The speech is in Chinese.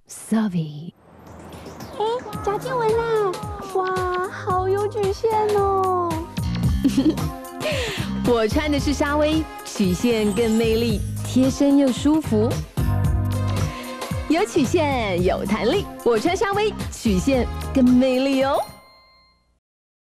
Savi。 哎，贾静雯啦！哇，好有曲线哦。 我穿的是纱薇，曲线更魅力，贴身又舒服。有曲线，有弹力，我穿纱薇，曲线更魅力哦。